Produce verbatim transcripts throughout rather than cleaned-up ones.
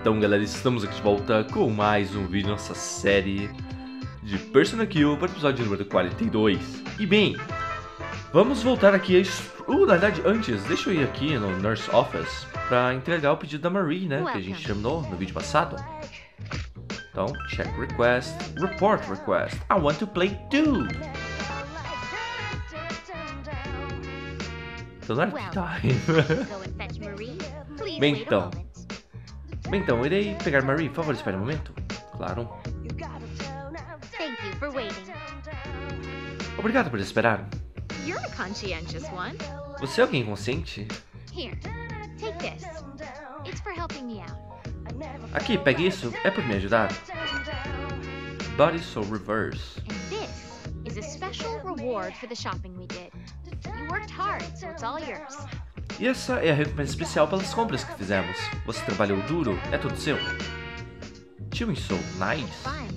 Então galera, estamos aqui de volta com mais um vídeo, nossa série de Persona Q para o episódio número quarenta e dois. E bem, vamos voltar aqui a... Uh, na verdade, antes, deixa eu ir aqui no Nurse Office para entregar o pedido da Marie, né, que a gente terminou no vídeo passado. Então, check request, report request, I want to play too. Então, não é time. Bem, então. Bem, então, irei pegar Marie. Por favor, espere um momento. Claro. Obrigado por esperar. Você é alguém consciente? Aqui, pegue isso. É por me ajudar. Body Soul Reverse. E essa é a recompensa especial pelas compras que fizemos. Você trabalhou duro, é tudo seu. Tio Soul, nice.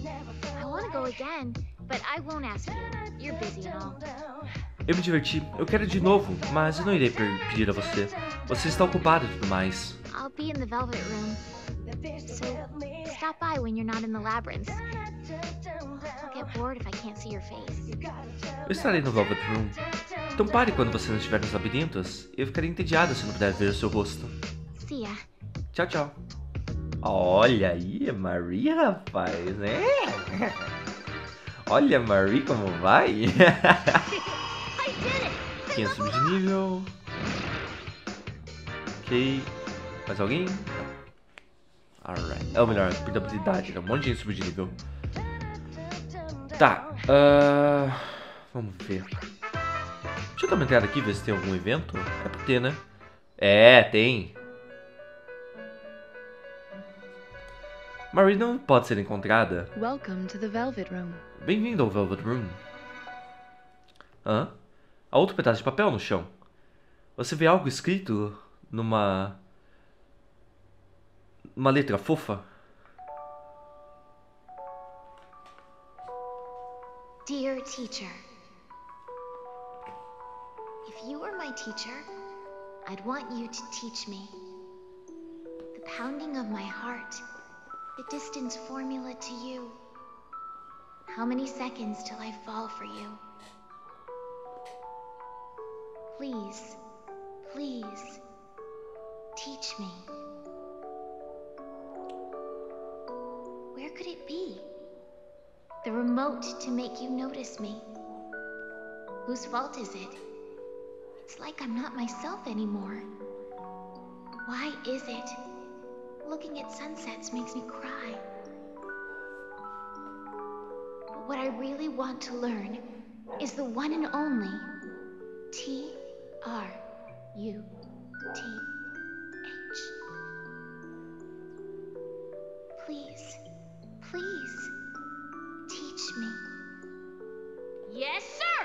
Eu me diverti, eu quero de novo, mas eu não irei pedir a você. Você está ocupado e tudo mais. Eu estarei no Velvet Room. Então pare quando você não estiver nos labirintos. Eu ficarei entediado se não puder ver o seu rosto. Tchau, tchau. Olha aí, Marie, rapaz, né? Olha, Marie, como vai? quinhentos subir de nível. Ok. Mais alguém? Alright. É o melhor, perda habilidade. Um monte de gente subir de nível. Tá. Uh... Vamos ver. Deixa eu dar uma entrada aqui, ver se tem algum evento. É pra ter, né? É, tem. Marie não pode ser encontrada. Bem-vindo ao Velvet Room. Hã? Há outro pedaço de papel no chão. Você vê algo escrito numa... uma letra fofa? Dear teacher, if you were my teacher, I'd want you to teach me the pounding of my heart, the distance formula to you. How many seconds till I fall for you? Please, please, teach me. Where could it be? The remote to make you notice me. Whose fault is it? It's like I'm not myself anymore. Why is it? Looking at sunsets makes me cry. But what I really want to learn is the one and only T R U T H. Please, please, teach me. Yes, sir!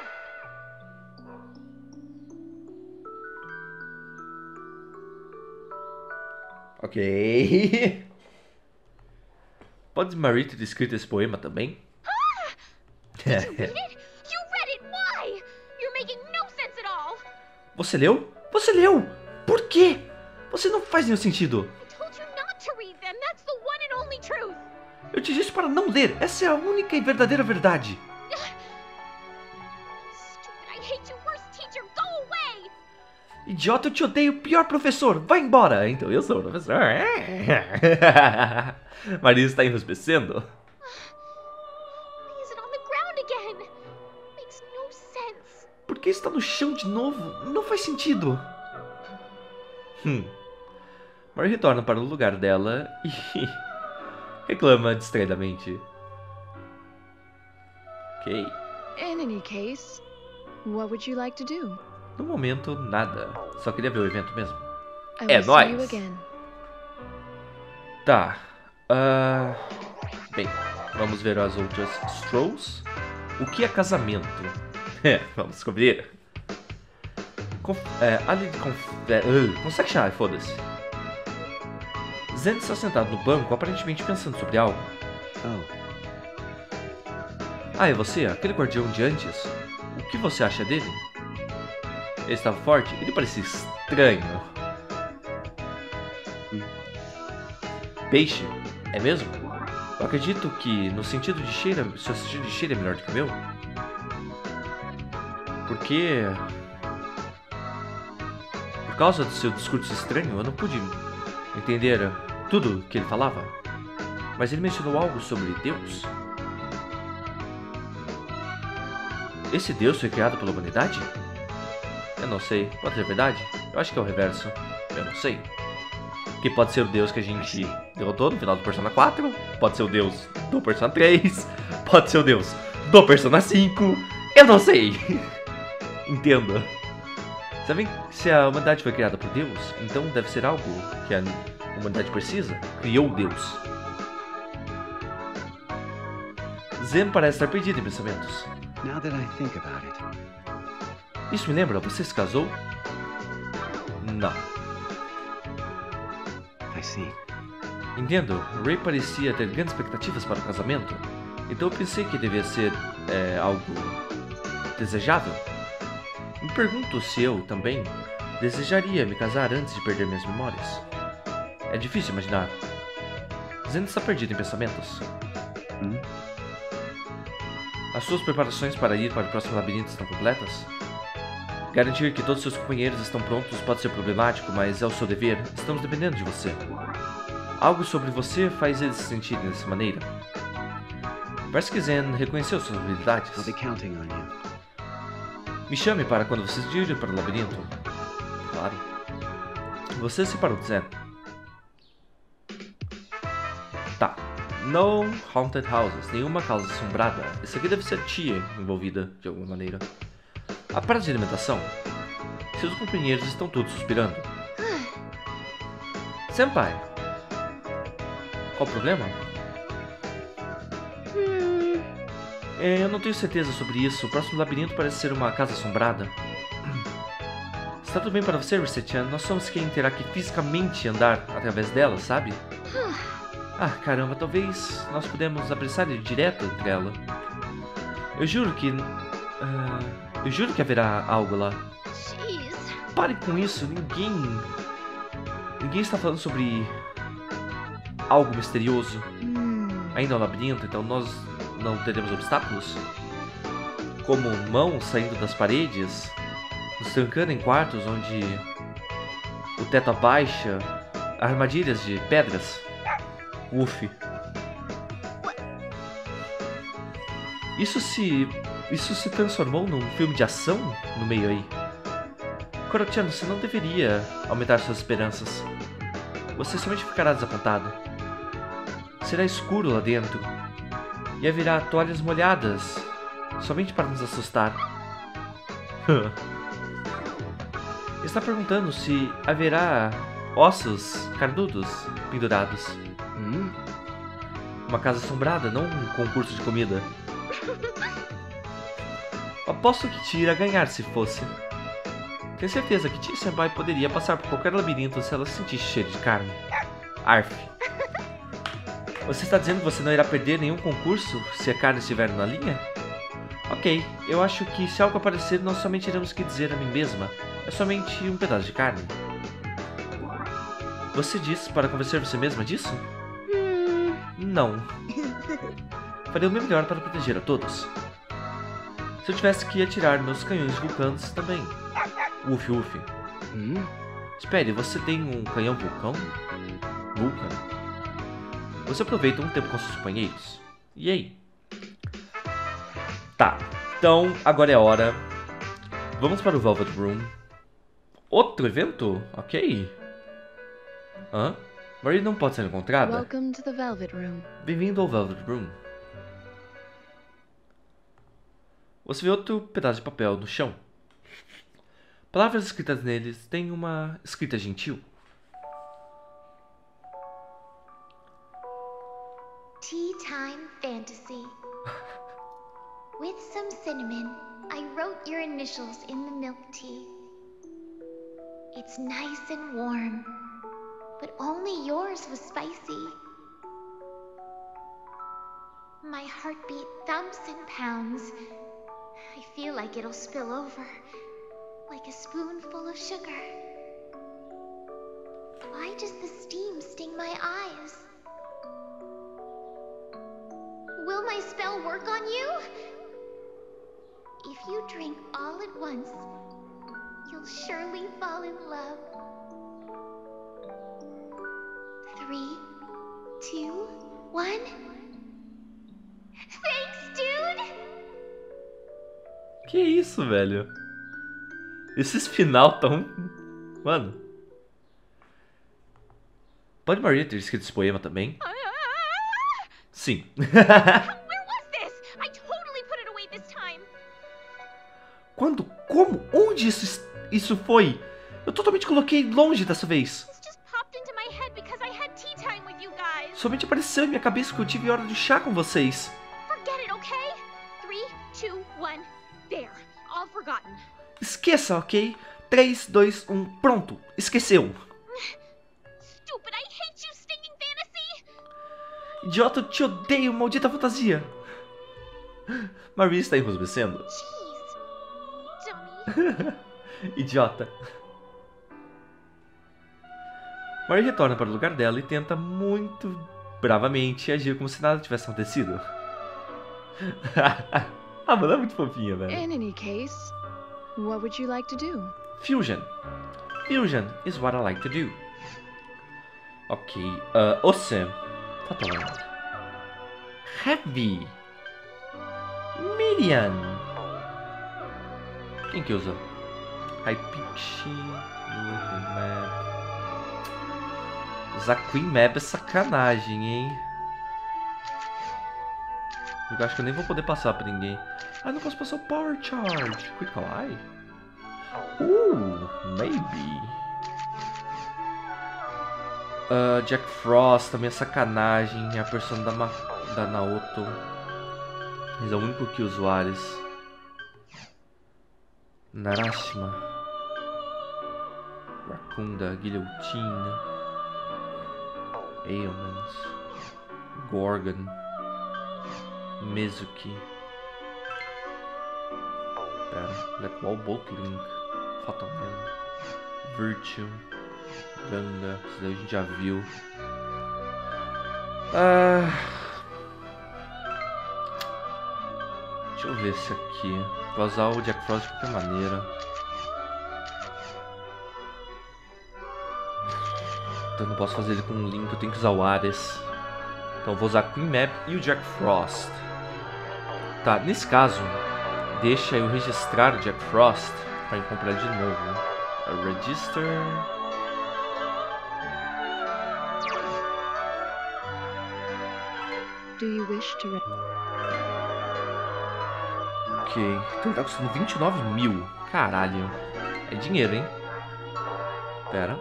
Ok. Pode Marie ter escrito esse poema também? Você leu? Você leu? Por quê? Você não faz nenhum sentido. Eu te disse para não ler. Essa é a única e verdadeira verdade. Idiota, eu te odeio, pior professor. Vai embora. Então eu sou o professor. Maria está enrosbecendo. Por que está no chão de novo? Não faz sentido. Hum. Maria retorna para o lugar dela e reclama distraidamente. Ok. In any case, what would you like to do? No momento, nada. Só queria ver o evento mesmo. É nóis! Tá. Uh... Bem, vamos ver as outras Strolls. O que é casamento? É, vamos descobrir. Conf... É, ali de conf... é, uh, consegue chamar, foda-se. Zen está sentado no banco, aparentemente pensando sobre algo. Oh. Ah, é você? Aquele guardião de antes? O que você acha dele? Ele estava forte? Ele parecia estranho. Peixe? É mesmo? Eu acredito que no sentido de cheiro, seu sentido de cheiro é melhor do que o meu. Porque... Por causa do seu discurso estranho, eu não pude entender tudo que ele falava. Mas ele mencionou algo sobre Deus. Esse Deus foi criado pela humanidade? Eu não sei. Pode ser verdade? Eu acho que é o reverso. Eu não sei. Que pode ser o Deus que a gente derrotou no final do Persona quatro. Pode ser o Deus do Persona três. Pode ser o Deus do Persona cinco. Eu não sei. Entenda. Sabem, se a humanidade foi criada por Deus, então deve ser algo que a humanidade precisa. Criou Deus. Zen parece estar perdido em pensamentos. Now that I think about it. Isso me lembra, você se casou? Não. I see. Entendo, Ray parecia ter grandes expectativas para o casamento, então eu pensei que devia ser é, algo desejável. Me pergunto se eu, também, desejaria me casar antes de perder minhas memórias. É difícil imaginar. Zen está perdido em pensamentos. Hum? As suas preparações para ir para o próximo labirinto estão completas? Garantir que todos seus companheiros estão prontos pode ser problemático, mas é o seu dever. Estamos dependendo de você. Algo sobre você faz eles se sentirem dessa maneira. Parece que Zen reconheceu suas habilidades. I'll be counting on you. Me chame para quando vocês irem para o labirinto. Claro. Você se separou de Zen. Tá. No haunted houses. Nenhuma casa assombrada. Esse aqui deve ser a tia envolvida de alguma maneira. A praça de alimentação. Seus companheiros estão todos suspirando. Senpai. Qual o problema? Hmm. É, eu não tenho certeza sobre isso. O próximo labirinto parece ser uma casa assombrada. Está tudo bem para você, Ricetian? Nós somos quem terá que fisicamente andar através dela, sabe? Ah, caramba, talvez nós podemos apressar ele direto entre ela. Eu juro que... Uh, eu juro que haverá algo lá. Jeez. Pare com isso, ninguém... Ninguém está falando sobre... algo misterioso. Hmm. Ainda é um labirinto, então nós não teremos obstáculos? Como mãos saindo das paredes, nos trancando em quartos onde o teto abaixa, armadilhas de pedras. Uf. Isso se... Isso se transformou num filme de ação no meio aí. Koro-chan, você não deveria aumentar suas esperanças. Você somente ficará desapontado. Será escuro lá dentro. E haverá toalhas molhadas, somente para nos assustar. Está perguntando se haverá ossos carnudos pendurados. Hum? Uma casa assombrada, não um concurso de comida. Aposto que Tia irá ganhar se fosse. Tenho certeza que Tia Senpai poderia passar por qualquer labirinto se ela sentisse cheiro de carne. Arf. Você está dizendo que você não irá perder nenhum concurso se a carne estiver na linha? Ok, eu acho que se algo aparecer, nós somente iremos que dizer a mim mesma. É somente um pedaço de carne. Você disse para convencer você mesma disso? Hmm. Não. Farei o meu melhor para proteger a todos. Se eu tivesse que atirar meus canhões vulcanos também. Uf, uf. Hum? Espere, você tem um canhão vulcão? Vulcan? Você aproveita um tempo com seus companheiros. E aí? Tá, então agora é a hora. Vamos para o Velvet Room. Outro evento? Ok. Hã? Marie não pode ser encontrada? Welcome to the Velvet Room. Bem-vindo ao Velvet Room. Você vê outro pedaço de papel no chão. Palavras escritas neles têm uma escrita gentil. Tea time fantasy. With some cinnamon, I wrote your initials in the milk tea. It's nice and warm, but only yours was spicy. My heartbeat thumps and pounds. I feel like it'll spill over, like a spoonful of sugar. Why does the steam sting my eyes? Will my spell work on you? If you drink all at once, you'll surely fall in love. Three, two, one. Thanks, dude! Que isso, velho? Esses final tão... Mano. Pode Maria ter escrito esse poema também? Sim. Where was this? I totally put it away this time. Quando? Como? Onde isso, isso foi? Eu totalmente coloquei longe dessa vez. This just popped into my head because I had tea time with you guys. Somente apareceu em minha cabeça que eu tive hora de chá com vocês. Forget it, okay? Three, two, one. There. All forgotten. Esqueça, ok? três, dois, um, pronto. Esqueceu. Stupid, I hate you, stinking fantasy! Idiota, eu te odeio, maldita fantasia. Maria está enrosbecendo. Jeez. Dummy. Idiota. Maria retorna para o lugar dela e tenta muito bravamente agir como se nada tivesse acontecido. Ah, mano, é muito fofinha, velho. In any case, what would you like to do? Fusion. Fusion is what I like to do. Ok. Uh, Ocean. Fatalmente. Heavy. Miriam. Quem que usa? Hypixie. Queen Map. Usar Queen Map é sacanagem, hein? Eu acho que eu nem vou poder passar pra ninguém. Ah, não posso passar o Power Charge. Critical Eye? Uh, maybe. Uh, Jack Frost também é sacanagem. É a persona da, Ma da Naoto. Mas é o único que usa o Ares. Narashima. Rakunda, Guilhotina. Ailments. Gorgon. Mizuki. Pera, Blackwall Botlink. Fatal Man. Virtue. Ganga, isso daí a gente já viu. Ah, deixa eu ver esse aqui. Vou usar o Jack Frost de qualquer maneira. Então eu não posso fazer ele com um link, eu tenho que usar o Ares. Então eu vou usar a Queen Map e o Jack Frost. Tá, nesse caso, deixa eu registrar o Jack Frost para comprar de novo. A register. Do you wish to... Ok, então ele tá custando vinte e nove mil. Caralho. É dinheiro, hein? Pera.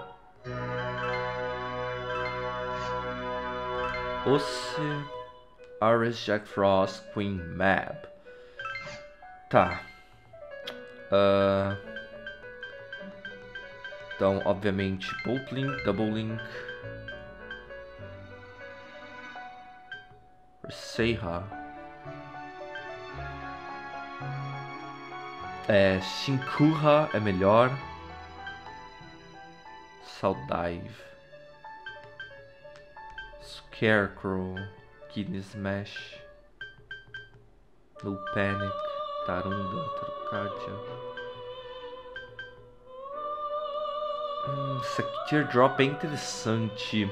Oce, Ares, Jack Frost, Queen Map. Tá. Uh... Então, obviamente, Bolt Link, Double Link. Seiha. É, Shinkuha é melhor. Saldive. Scarecrow. Kidney Smash. No Panic. Tarunda. Tarukadia. Hum, isso aqui, Teardrop é interessante.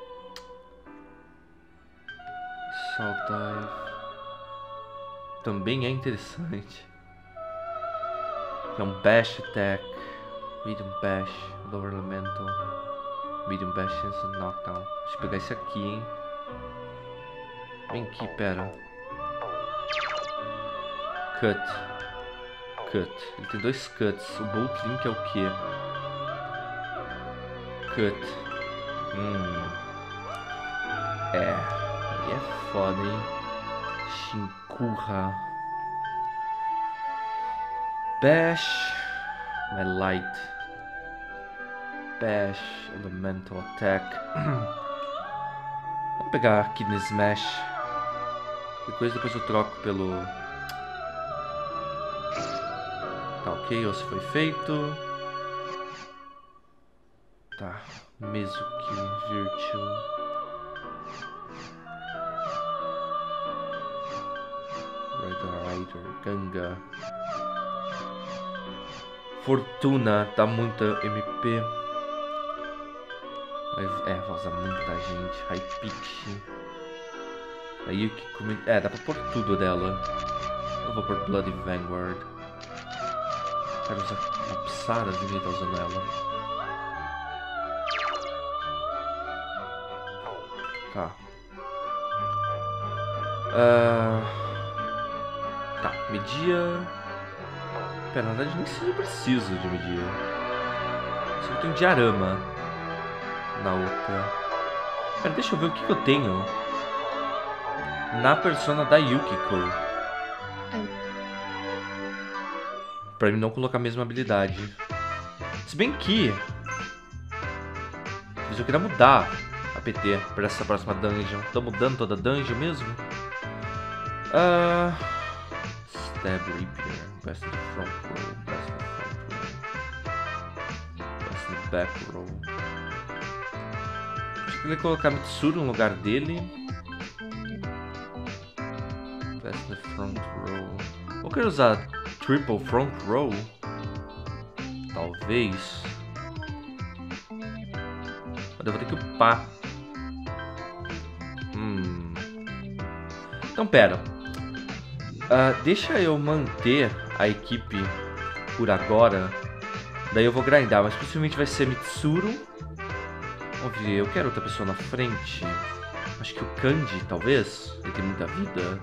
Saldive. Também é interessante. É um Bash Attack. Medium Bash. Lower Elemental. Medium Bash Instant Knockdown. Deixa eu pegar esse aqui, hein. Vem aqui, pera. Cut. Cut. Ele tem dois cuts. O Bolt Link é o quê? Cut. Hum. É. Aí é foda, hein. Shinkuha. Bash. My Light. Bash. Elemental Attack. Vamos pegar Kidney Smash. Qualquer coisa depois eu troco pelo... Tá ok, ou se foi feito. Tá. Mizuki. Virtue. Red Rider, Ganga. Fortuna, tá muita M P. Mas é, vai usar muita gente. High Pitch. A Yukiko. É, dá pra pôr tudo dela. Eu vou pôr Bloody Vanguard. Quero usar a Psara, ninguém tá usando ela. Tá. Uh... Tá, Medea. Pera, na verdade nem sei se eu preciso de Medea. Só que tem um diarama na outra. Pera, deixa eu ver o que, que eu tenho na persona da Yukiko. Pra mim não colocar a mesma habilidade. Se bem que eu queria mudar a P T pra essa próxima dungeon. Tô mudando toda a dungeon mesmo? Uh, Stab Rapier. Best in the front row. Best in the front row. Best in the back row. Acho que eu queria colocar Mitsuru no lugar dele. Best in the front row. Ou quero usar Triple front row? Talvez. Mas eu vou ter que upar. Hum. Então pera. Uh, deixa eu manter a equipe por agora. Daí eu vou grindar, mas possivelmente vai ser Mitsuru. Vamos ver, eu quero outra pessoa na frente. Acho que o Kanji, talvez. Ele tem muita vida.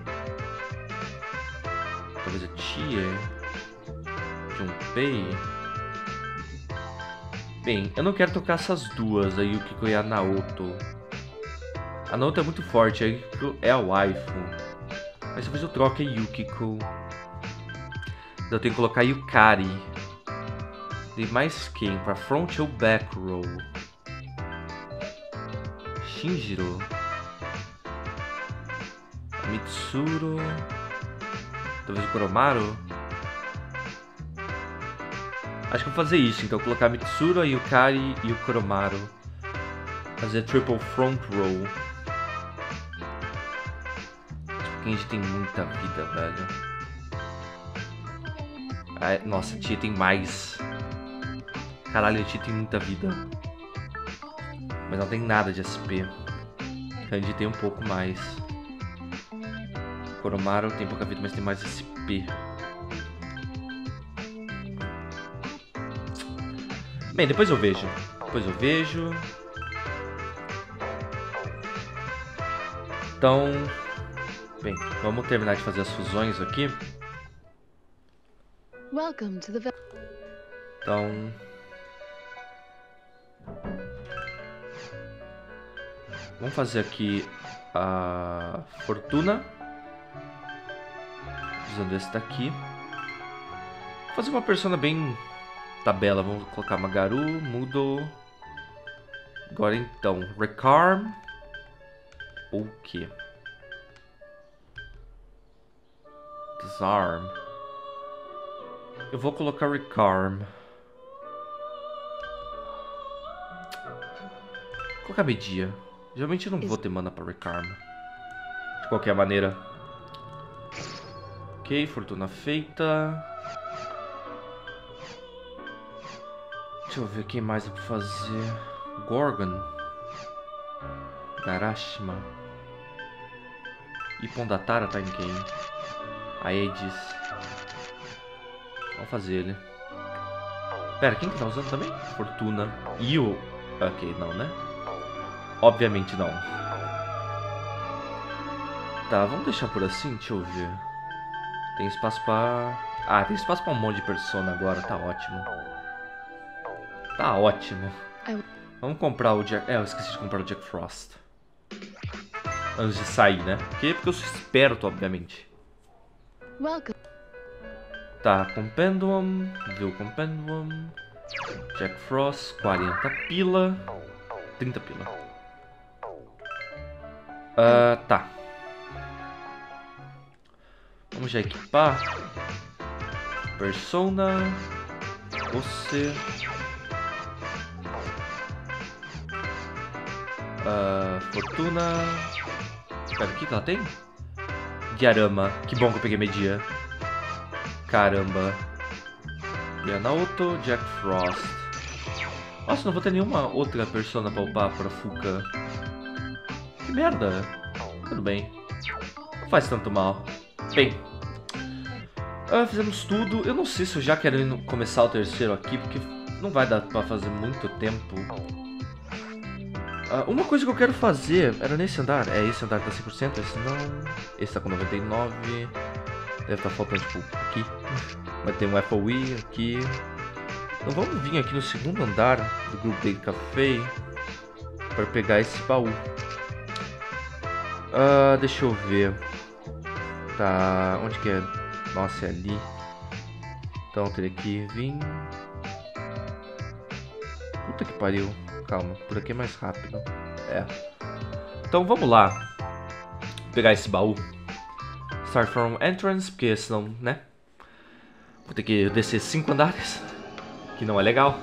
Talvez a Chie. Junpei. Bem, eu não quero tocar essas duas, a Yukiko e a Naoto. A Naoto é muito forte, a Yukiko é a waifu. Mas talvez eu troque a Yukiko. Eu tenho que colocar a Yukari. E mais quem? Pra front ou back row? Shinjiro. Mitsuru. Talvez o Koromaru. Acho que eu vou fazer isso, então colocar a Mitsuru, a Yukari e o Koromaru. Fazer triple front row. O Kenji tem muita vida, velho. Ah, nossa, a Tia tem mais. Caralho, a Tia tem muita vida. Mas não tem nada de S P. Kanji tem um pouco mais. Koromaru tem pouca vida, mas tem mais S P. Bem, depois eu vejo. Depois eu vejo. Então... Bem, vamos terminar de fazer as fusões aqui. Welcome to the... Então... Vamos fazer aqui a Fortuna. Usando esse daqui. Vou fazer uma persona bem... tabela, vamos colocar Magaru, Mudo. Agora então, Recarm. Ou o que? Disarm. Eu vou colocar Recarm. Vou colocar Medea. Geralmente eu não vou ter mana para Recarm. De qualquer maneira. Ok, Fortuna feita. Deixa eu ver quem mais eu vou fazer. Gorgon. Garashima. E Pondatara tá em quem? Aegis. Vamos fazer ele. Pera, quem que tá usando também? Fortuna. E o... Ok, não, né? Obviamente não. Tá, vamos deixar por assim? Deixa eu ver. Tem espaço pra... Ah, tem espaço pra um monte de persona agora. Tá ótimo. Tá ótimo. Vamos comprar o Jack... É, eu esqueci de comprar o Jack Frost. Antes de sair, né? Por quê? Porque eu sou esperto, obviamente. Welcome. Tá, Compendium. Viu Compendium. Jack Frost, quarenta pila. trinta pila. Uh, tá. Vamos já equipar. Persona. Você. Uh, Fortuna. Espera, o que ela tem? Diarama. Que bom que eu peguei media. Caramba. Naoto, Jack Frost. Nossa, não vou ter nenhuma outra persona pra upar pra Fuka. Que merda. Tudo bem. Não faz tanto mal. Bem. Uh, fizemos tudo. Eu não sei se eu já quero ir começar o terceiro aqui, porque não vai dar pra fazer muito tempo. Uh, uma coisa que eu quero fazer era nesse andar. É, esse andar tá cem por cento, esse não. Esse tá com noventa e nove. Deve estar faltando, tipo, aqui. Vai ter um F O E aqui. Então vamos vir aqui no segundo andar do Group Date Café para pegar esse baú. Uh, deixa eu ver. Tá, onde que é? Nossa, é ali. Então teria que vir. Puta que pariu. Calma, por aqui é mais rápido. É. Então vamos lá. Pegar esse baú. Start from entrance, porque senão, né? Vou ter que descer cinco andares, que não é legal.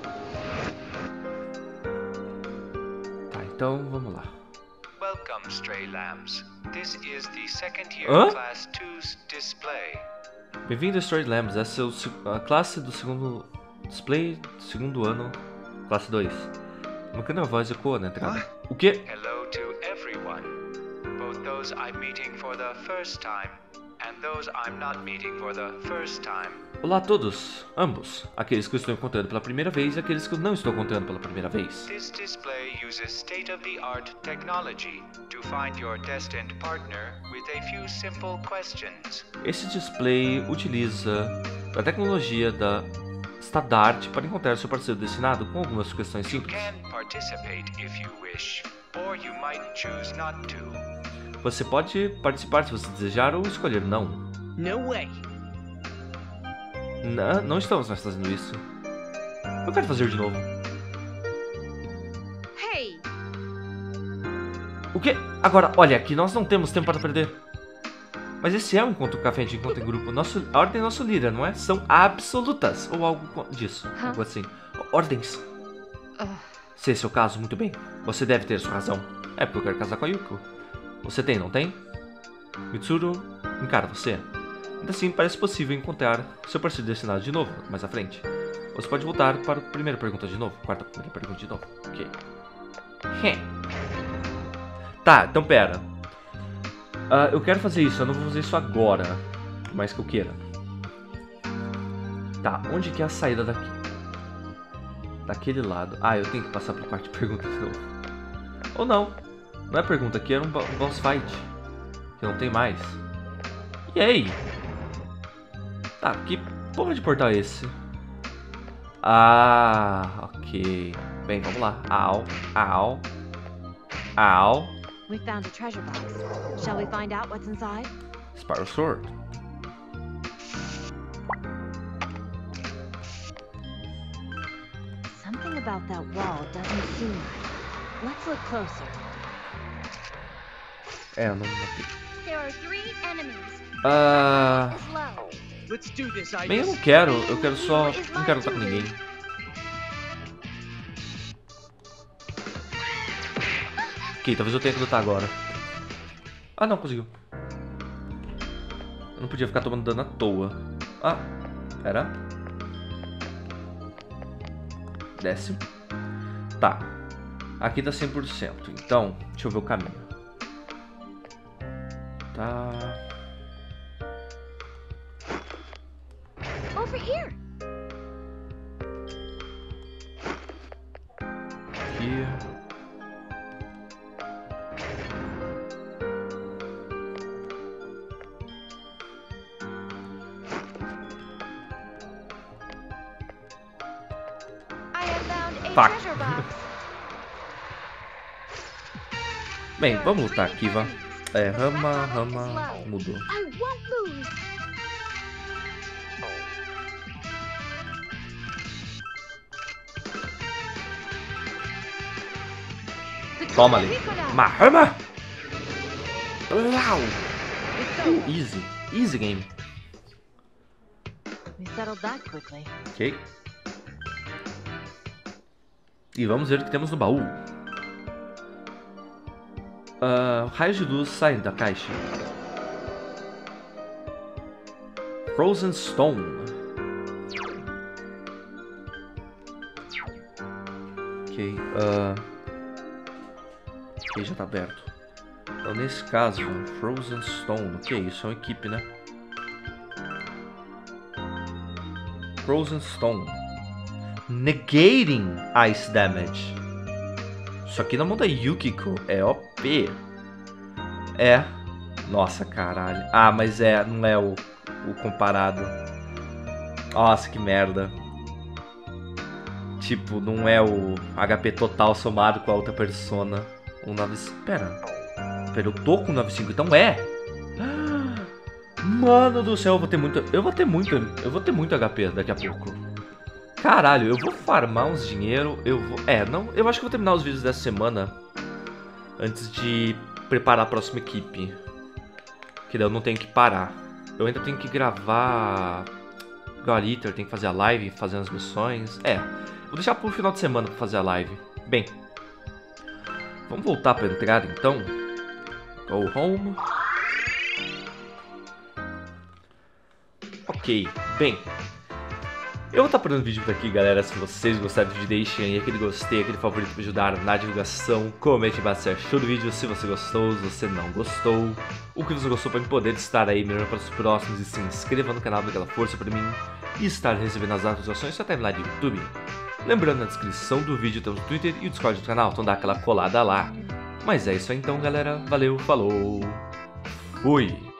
Tá, então vamos lá. Welcome, stray lambs. This is the second year Hã? class two's display. Bem-vindo a Stray Lambs, essa é a classe do segundo display, segundo ano, classe dois. Uma pequena voz ecoa na entrada. O quê? Hello to everyone, both those I'm meeting for the first time and those I'm not meeting for the first time. Olá a todos, ambos, aqueles que eu estou encontrando pela primeira vez e aqueles que eu não estou encontrando pela primeira vez. This display uses state-of-the-art technology to find your destined partner with a few simple questions. Esse display utiliza a tecnologia da Stadart para encontrar seu parceiro destinado com algumas questões You simples. can participate if you wish, or you might choose not to. Você pode participar se você desejar ou escolher não. No way. Não, não estamos mais fazendo isso. Eu quero fazer de novo. Hey! O quê? Agora, olha, aqui nós não temos tempo para perder. Mas esse é um encontro café de encontro em grupo. Nosso, a ordem é nosso líder, não é? São absolutas. Ou algo co- disso. Hã? Algo assim. Ordens. Ugh. Se esse é o caso, muito bem. Você deve ter sua razão. É porque eu quero casar com a Yuko. Você tem, não tem? Mitsuru encara você. Ainda assim, parece possível encontrar seu parceiro destinado de novo, mais à frente. Você pode voltar para a primeira pergunta de novo. Quarta primeira pergunta de novo. Ok. Tá, então pera. Ah, eu quero fazer isso, eu não vou fazer isso agora. Por mais que eu queira. Tá, onde que é a saída daqui? Daquele lado. Ah, eu tenho que passar pro quarto de pergunta de novo. Ou não. Não é pergunta, aqui era um, bo- um boss fight. Que não tem mais. E aí? Tá, que porra de portal é esse? Ah, ok. Bem, vamos lá. Au, au, au. We found a treasure box. Shall we find out what's inside? Spiral Sword. Something about that wall doesn't seem right. Let's look closer. É, eu não matei. There are three enemies. Ah, Is low. Let's do this, I bem, eu não quero. Eu quero só... Não quero lutar com ninguém. Ok, talvez eu tenha que lutar agora. Ah, não, conseguiu. Eu não podia ficar tomando dano à toa. Ah, pera. Desce. Tá. Aqui tá cem por cento. Então, deixa eu ver o caminho. Tá. Over here. Aqui. I have found a Fuck. treasure box. Bem, vamos lutar aqui, vá. É, Rama, Rama, mudou. I won't lose. Toma ali. Uma Rama! Uau! It's over. Easy. Easy game. We settled that quickly. Ok. E vamos ver o que temos no baú. Ah, raios de luz saem da caixa. Frozen Stone. Ok, uh... ok, já tá aberto. Então nesse caso, Frozen Stone, o que é isso? É uma equipe, né? Frozen Stone. Negating Ice Damage. Isso aqui na mão da Yukiko é O P. É. Nossa, caralho. Ah, mas é, não é o, o comparado. Nossa, que merda. Tipo, não é o H P total somado com a outra persona. O nove... Pera. Pera, eu tô com o nove cinco, então é. Mano do céu, eu vou ter muito... Eu vou ter muito... Eu vou ter muito H P daqui a pouco. Caralho, eu vou farmar uns dinheiro. Eu vou... É, não... Eu acho que eu vou terminar os vídeos dessa semana antes de preparar a próxima equipe. Que daí eu não tenho que parar. Eu ainda tenho que gravar... God Eater, tem que fazer a live, fazer as missões. É, vou deixar pro final de semana pra fazer a live. Bem, vamos voltar pra entrada então. Go home. Ok, bem, eu vou estar parando o vídeo por aqui, galera. Se vocês gostaram do vídeo, deixem aí aquele gostei, aquele favorito pra ajudar na divulgação. Comente embaixo se achou do vídeo, se você gostou, se você não gostou, o que você gostou, pra eu poder estar aí melhor para os próximos. E se inscreva no canal, daquela força pra mim e estar recebendo as atualizações da timeline do YouTube. Lembrando, na descrição do vídeo tem o Twitter e o Discord do canal, então dá aquela colada lá. Mas é isso aí então, galera. Valeu, falou, fui!